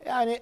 Yani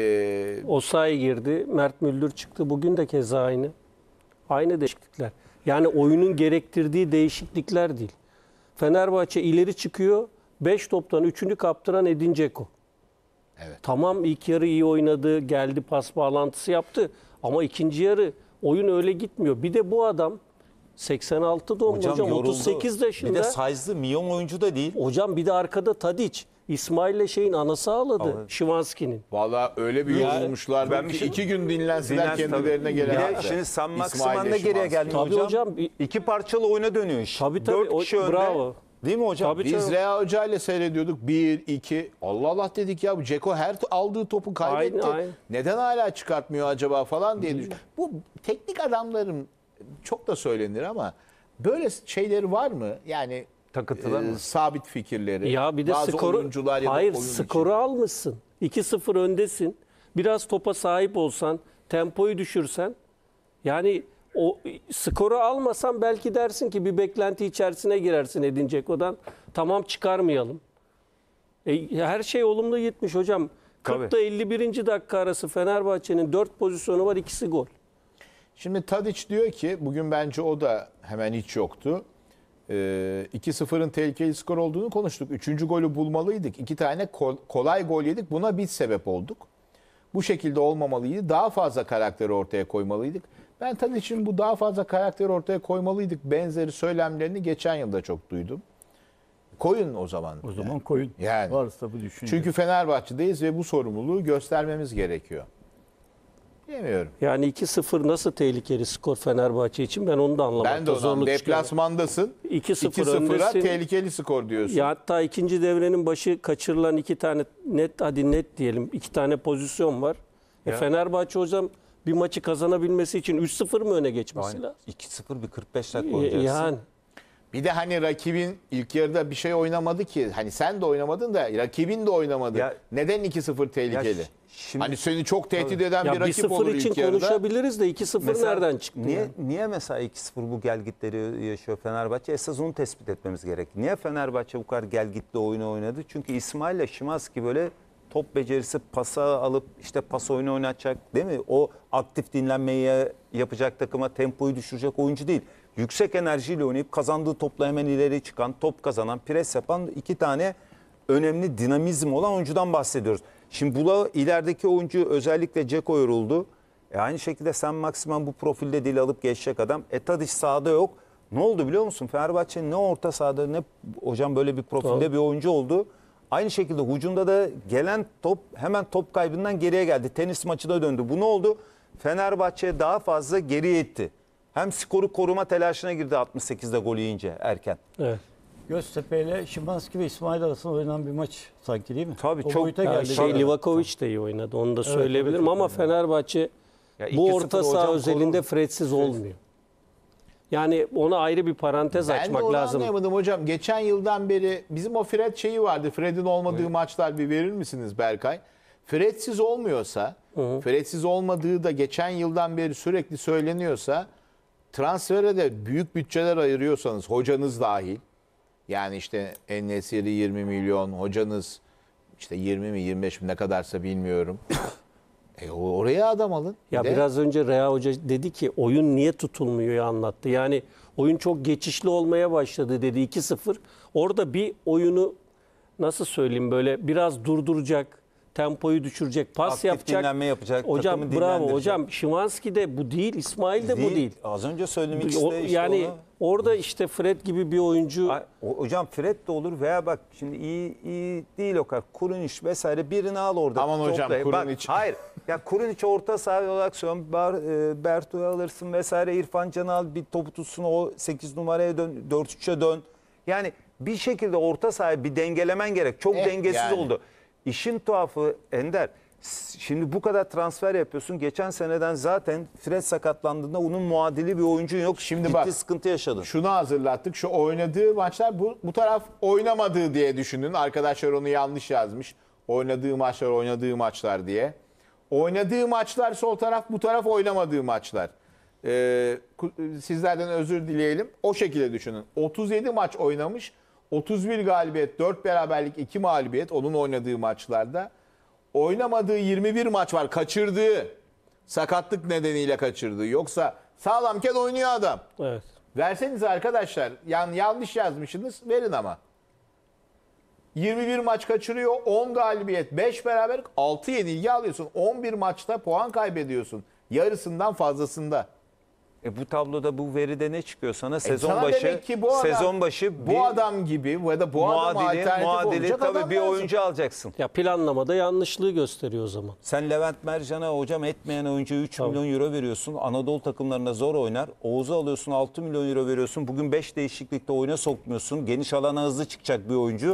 Osayi girdi, Mert Müldür çıktı. Bugün de keza aynı. Aynı değişiklikler. Yani oyunun gerektirdiği değişiklikler değil. Fenerbahçe ileri çıkıyor. 5 toptan 3'ünü kaptıran Edin Dzeko. evet. Tamam, ilk yarı iyi oynadı, geldi, pas bağlantısı yaptı. Ama ikinci yarı oyun öyle gitmiyor. Bir de bu adam 86 doğumlu hocam yoruldu. 38 yaşında. Bir de size'lı milyon oyuncu da değil. Hocam bir de arkada Tadic. İsmail'le şeyin anası ağladı. Evet. Şivanski'nin. Valla öyle bir yorulmuşlardı Ben bir ki şey- 2 gün dinlenseler Dinlensin kendilerine tabii. gelemezler. Bir de şimdi San İsmail'le Maximan da geriye Szymański. geldi Tabii hocam. hocam. İki parçalı oyuna dönüyor iş. Tabii, 4 kişi önde. bravo. Değil mi hocam? Tabii. Biz Rea Hoca ile seyrediyorduk. 1, 2. Allah Allah dedik ya bu Dzeko her aldığı topu kaybetti. Aynen. Neden hala çıkartmıyor acaba falan diye düşün. Bu teknik adamların çok da söylenir ama böyle şeyleri var mı? Yani Takıntılar mı? sabit fikirleri. Ya bir de bazı skoru, oyuncular ya da hayır oyun skoru almışsın. 2-0 öndesin. Biraz topa sahip olsan, tempoyu düşürsen, yani o skoru almasan belki dersin ki bir beklenti içerisine girersin Edin Dzeko'dan. Tamam, çıkarmayalım. Her şey olumlu gitmiş hocam. 40 ile 51. dakika arası Fenerbahçe'nin 4 pozisyonu var, ikisi gol. Şimdi Tadic diyor ki bugün bence o da hemen hiç yoktu. 2-0'ın tehlikeli skor olduğunu konuştuk. 3. golü bulmalıydık. 2 tane kolay gol yedik. Buna biz sebep olduk. Bu şekilde olmamalıydı. Daha fazla karakteri ortaya koymalıydık. Ben Tadic'in bu daha fazla karakteri ortaya koymalıydık benzeri söylemlerini geçen yılda çok duydum. Koyun o zaman. O zaman koyun. Yani. Varsa bu düşünce. Çünkü Fenerbahçe'deyiz ve bu sorumluluğu göstermemiz gerekiyor. Bilmiyorum. Yani 2-0 nasıl tehlikeli skor Fenerbahçe için, ben onu da anlamakta Ben de o zaman zorluk çıkarıyorum. deplasmandasın. 2-0 2-0'a öndesin. tehlikeli skor diyorsun. Ya hatta ikinci devrenin başı kaçırılan 2 tane net diyelim 2 tane pozisyon var. Fenerbahçe hocam bir maçı kazanabilmesi için 3-0 mı öne geçmesi lazım? 2-0 bir 45 dakika oynayacaksın. Yani Bir de hani rakibin ilk yarıda bir şey oynamadı ki. Hani sen de oynamadın da rakibin de oynamadı. Ya- Neden 2-0 tehlikeli? Ya şimdi- Hani seni çok tehdit eden ya bir rakip 1-0 olur için ilk yarıda. konuşabiliriz de 2-0 Mesela nereden çıktı? Niye, yani? niye mesela 2-0 bu gelgitleri yaşıyor Fenerbahçe? Esas onu tespit etmemiz gerek. Niye Fenerbahçe bu kadar gelgitli oyunu oynadı? Çünkü İsmail ile Szymański böyle top becerisi, pasa alıp işte pas oyunu oynatacak, değil mi? O aktif dinlenmeyi yapacak, takıma tempoyu düşürecek oyuncu değil. Yüksek enerjiyle oynayıp kazandığı topla hemen ileri çıkan, top kazanan, pres yapan 2 tane önemli dinamizm olan oyuncudan bahsediyoruz. Şimdi ilerideki oyuncu özellikle Dzeko yoruldu. Aynı şekilde San Maximan bu profilde dil alıp geçecek adam. Tadic sahada yok. Ne oldu biliyor musun? Fenerbahçe ne orta sahada ne hocam böyle bir profilde bir oyuncu oldu. Aynı şekilde hücumda da gelen top hemen top kaybından geriye geldi. Tenis maçı da döndü. Bu ne oldu? Fenerbahçe daha fazla geriye itti. Hem skoru koruma telaşına girdi 68'de gol yiyince erken. Evet. Göztepe ile Szymański ve İsmail arasında oynanan bir maç sanki, değil mi? Tabii, o çok- boyuta Ya geldi. Livakovic de iyi oynadı. Onu da söyleyebilirim çok ama iyi. Fenerbahçe Ya bu 2-0 orta saha hocam özelinde korur. Fred'siz olmuyor. Yani ona ayrı bir parantez Ben de açmak onu lazım. anlayamadım hocam. Geçen yıldan beri bizim o Fred şeyi vardı. Fred'in olmadığı maçlar bir verir misiniz Berkay? Fred'siz olmuyorsa, Fred'siz olmadığı da geçen yıldan beri sürekli söyleniyorsa, transfere de büyük bütçeler ayırıyorsanız, hocanız dahil, yani işte En-Nesyri 20 milyon, hocanız işte 20 mi 25 mi ne kadarsa bilmiyorum. Oraya adam alın. Ya Bir de- biraz önce Rea Hoca dedi ki oyun niye tutulmuyor ya anlattı. Yani oyun çok geçişli olmaya başladı dedi 2-0. Orada bir oyunu nasıl söyleyeyim böyle biraz durduracak, tempoyu düşürecek, pas Aktif yapacak. dinlenme yapacak, Hocam takımı bravo dinlendirecek. hocam. Szymański de bu değil, İsmail de bu değil. Az önce söyledim ikisi de işte Yani onu. orada işte Fred gibi bir oyuncu Hocam Fred de olur veya bak şimdi iyi değil o kadar. Kurunic vesaire birini al orada. Aman hocam, topla. Bak, Kurunic. hayır. Ya Kurunic orta saha olarak söylüyorum. Berto'yu alırsın vesaire. İrfan Can'ı al bir topu tutsun o 8 numaraya dön 4-3'e dön. Yani bir şekilde orta sahayı bir dengelemen gerek. Çok dengesiz yani. oldu. İşin tuhafı Ender. Şimdi bu kadar transfer yapıyorsun. Geçen seneden zaten Fred sakatlandığında onun muadili bir oyuncun yok. Şimdi Ciddi bak, sıkıntı yaşadın. Şunu hazırlattık. Şu oynadığı maçlar bu taraf oynamadığı diye düşünün. Arkadaşlar onu yanlış yazmış. Oynadığı maçlar diye. Oynadığı maçlar sol taraf, bu taraf oynamadığı maçlar. Sizlerden özür dileyelim. O şekilde düşünün. 37 maç oynamış. 31 galibiyet, 4 beraberlik, 2 mağlubiyet onun oynadığı maçlarda. oynamadığı 21 maç var. Kaçırdığı, sakatlık nedeniyle kaçırdığı. Yoksa sağlamken oynuyor adam. Evet. Verseniz arkadaşlar. Yani yanlış yazmışsınız. Verin ama. 21 maç kaçırıyor. 10 galibiyet, 5 beraberlik, 6 yenilgi alıyorsun. 11 maçta puan kaybediyorsun. Yarısından fazlasında. Bu tabloda bu veride ne çıkıyor sana? Sezon Sana başı demek ki bu adam, sezon başı bu adam gibi ya da bu adama alternatif olacak tabii adam bir lazım. oyuncu alacaksın. Ya planlamada yanlışlığı gösteriyor o zaman. Sen Levent Mercan'a hocam etmeyen oyuncuya 3 milyon euro veriyorsun. Anadolu takımlarına zor oynar. Oğuz'u alıyorsun 6 milyon euro veriyorsun. Bugün 5 değişiklikte oyuna sokmuyorsun. Geniş alana hızlı çıkacak bir oyuncu.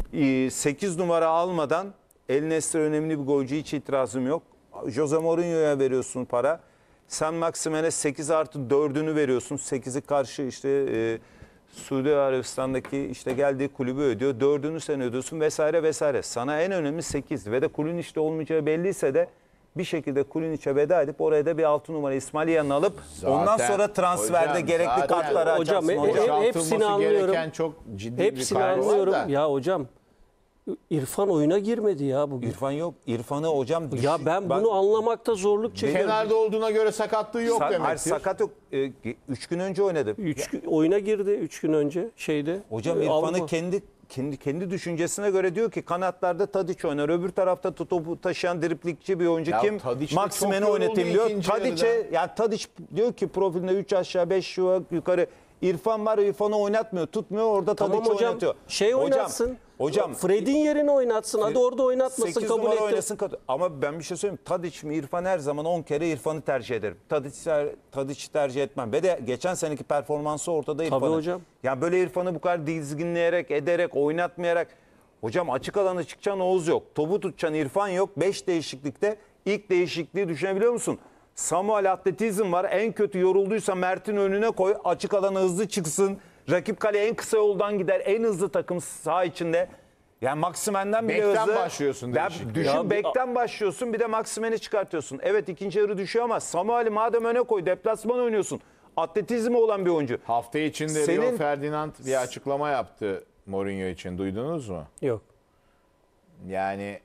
8 numara almadan El Nesri önemli bir golcü, hiç itirazım yok. Jose Mourinho'ya veriyorsun para. Sen Maximen'e 8+4'ünü veriyorsun. 8'i karşı işte Suudi Arabistan'daki işte geldiği kulübü ödüyor. 4'ünü sen ödüyorsun vesaire vesaire. Sana en önemli 8 ve de Kuliniç'te olmayacağı belliyse de bir şekilde Kuliniç'e veda edip oraya da bir 6 numara İsmail yanına alıp ondan sonra transferde hocam, gerekli zaten- kartları Hocam, açarsın. hocam. Boşaltılması hepsini anlıyorum. gereken çok ciddi bir Hepsini kaydı var anlıyorum. da. Ya hocam İrfan oyuna girmedi ya bugün. İrfan yok. İrfan'ı hocam Ya ben bunu anlamakta zorluk çekiyorum. Kenarda olduğuna göre sakatlığı yok Hayır, demektir. sakat yok. 3 gün önce oynadı. Oyuna girdi 3 gün önce şeyde. Hocam Avrupa. İrfan'ı kendi düşüncesine göre diyor ki kanatlarda Tadiç oynar. Öbür tarafta topu taşıyan driplikçi bir oyuncu Ya kim? Tadiç de Maximen'i çok yoruldu oynatayım diyor. ikinci Tadiç'e yarıda. yani Tadiç diyor ki profilinde 3 aşağı 5 yukarı. İrfan var, İrfan'ı oynatmıyor. Tutmuyor, orada Tamam Tadiç'i hocam oynatıyor. oynatsın. Hocam Fred'in yerine oynatsın. Hadi orada oynatmasın 8 kabul numara ettim. oynasın. Ama ben bir şey söyleyeyim. Tadiç mi İrfan, her zaman 10 kere İrfan'ı tercih ederim. Tadiç'i tercih etmem. Ve de geçen seneki performansı ortada İrfan'ın. hocam. Yani böyle İrfan'ı bu kadar dizginleyerek, ederek, oynatmayarak. Hocam açık alana çıkacaksın, Oğuz yok. Topu tutacaksın, İrfan yok. 5 değişiklikte ilk değişikliği düşünebiliyor musun? Samuel atletizm var. En kötü yorulduysa Mert'in önüne koy. Açık alana hızlı çıksın. Rakip kaleye en kısa yoldan gider. En hızlı takım saha içinde. Yani Maximen'den bile Bekten hızlı. başlıyorsun Ya değişikliğe. düşün, Ya bekten başlıyorsun, bir de Maximen'i çıkartıyorsun. Evet, ikinci yarı düşüyor ama Samuel'i madem öne koy, deplasman oynuyorsun. Atletizmi olan bir oyuncu. Hafta içinde Senin- Rio Ferdinand bir açıklama yaptı Mourinho için. Duydunuz mu? Yok. Yani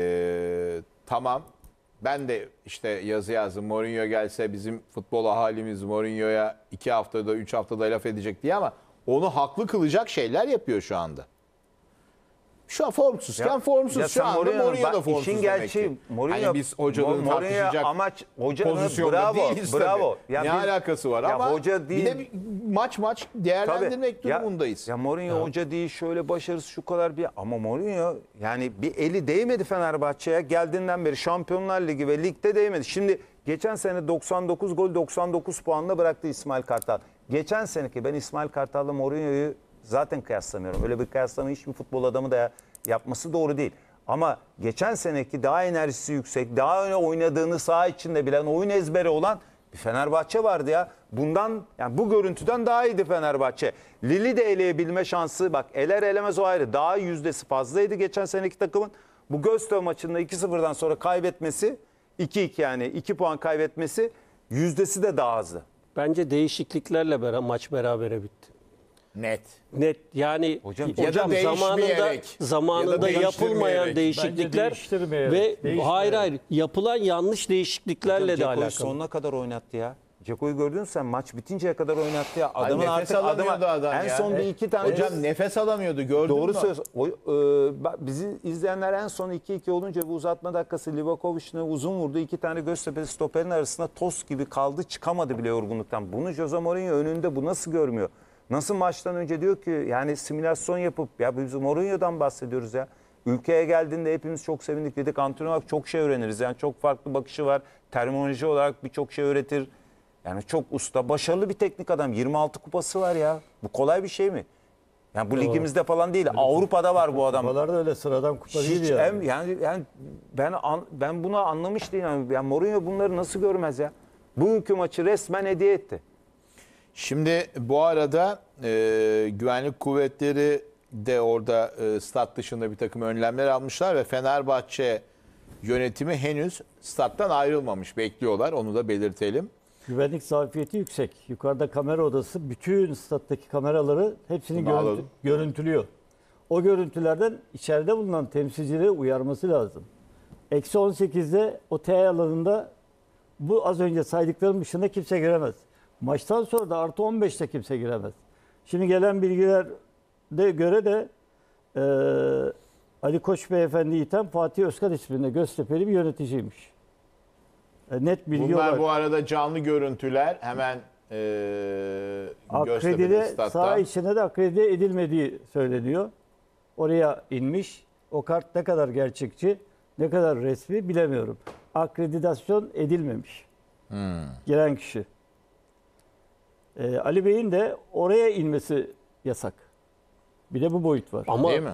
tamam, ben de işte yazı yazdım. Mourinho gelse bizim futbol ahalimiz Mourinho'ya 2 haftada 3 haftada laf edecek diye, ama onu haklı kılacak şeyler yapıyor şu anda. Şu an formsuzken formsuz. Ya Şu sen anda Mourinho'nun- Mourinho da bak, formsuz işin demek gerçeği ki. Mourinho, Hani biz hocalığı tartışacak amaç hocanın pozisyonda bravo, değiliz bravo. tabii. Ya ne biz- alakası var ya ama hoca değil. bir de maç değerlendirmek Ya- durumundayız. Ya Mourinho hoca değil, şöyle başarısı şu kadar bir, ama Mourinho yani bir eli değmedi Fenerbahçe'ye geldiğinden beri, Şampiyonlar Ligi ve ligde değmedi. Şimdi geçen sene 99 gol 99 puanla bıraktı İsmail Kartal. Geçen seneki ben İsmail Kartal'la Mourinho'yu zaten kıyaslamıyorum. Öyle bir kıyaslama hiçbir futbol adamı da yapması doğru değil. Ama geçen seneki daha enerjisi yüksek, daha öne oynadığını saha içinde bilen, oyun ezberi olan bir Fenerbahçe vardı ya. Bundan, yani bu görüntüden daha iyiydi Fenerbahçe. Lili de eleyebilme şansı, bak eler elemez o ayrı. Daha yüzdesi fazlaydı geçen seneki takımın. Bu Göztepe maçında 2-0'dan sonra kaybetmesi, 2-2 yani 2 puan kaybetmesi, yüzdesi de daha azdı. Bence değişikliklerle maç berabere bitti. Net. Net yani Hocam, ya da değişmeyerek, zamanında ya da yapılmayan değiştirmeyerek. değişiklikler Bence değiştirmeyerek, ve değiştirmeyerek. hayır yapılan yanlış değişikliklerle de Ceko'yu alakalı. sonuna kadar oynattı ya. Ceko'yu gördün mü sen? Maç bitinceye kadar oynattı ya. Ay, Adamın nefes artık alamıyordu adam en ya. son bir iki tane Hocam nefes alamıyordu, gördün doğru mü? söylüyorsun. Bizi izleyenler en son 2-2 olunca bu uzatma dakikası Livakovic'ine uzun vurdu. 2 tane Göztepe stoperin arasında toz gibi kaldı. Çıkamadı bile yorgunluktan. Bunu Jose Mourinho önünde, bu nasıl görmüyor? Nasıl maçtan önce diyor ki yani simülasyon yapıp, ya biz Mourinho'dan bahsediyoruz ya. Ülkeye geldiğinde hepimiz çok sevindik dedik. Antrenör olarak çok şey öğreniriz. Yani çok farklı bakışı var. Terminoloji olarak birçok şey öğretir. Yani çok usta, başarılı bir teknik adam. 26 kupası var ya. Bu kolay bir şey mi? Yani bu ligimizde falan değil. Avrupa'da var bu adam. Kupalar da öyle sıradan kupa değil Hiç yani. yani ben bunu anlamış değilim. Yani Mourinho bunları nasıl görmez ya? Bugünkü maçı resmen hediye etti. Şimdi bu arada güvenlik kuvvetleri de orada stat dışında bir takım önlemler almışlar ve Fenerbahçe yönetimi henüz stat'tan ayrılmamış. Bekliyorlar, onu da belirtelim. Güvenlik zafiyeti yüksek. Yukarıda kamera odası bütün stattaki kameraları hepsini Bunu alalım. görüntülüyor. O görüntülerden içeride bulunan temsilcileri uyarması lazım. Eksi 18'de o T alanında bu az önce saydıklarım dışında kimse giremez. Maçtan sonra da artı 15'te kimse giremez. Şimdi gelen bilgilere göre de Ali Koç Beyefendi iten Fatih Özkan isminde Göztepe'li bir yöneticiymiş. Net bilgi Bunlar olarak. bu arada canlı görüntüler hemen Göztepe'de Akredite statta. saha içine de akredite edilmediği söyleniyor. Oraya inmiş. O kart ne kadar gerçekçi, ne kadar resmi bilemiyorum. Akreditasyon edilmemiş. Giren kişi. Ali Bey'in de oraya inmesi yasak. Bir de bu boyut var. Ama Değil mi?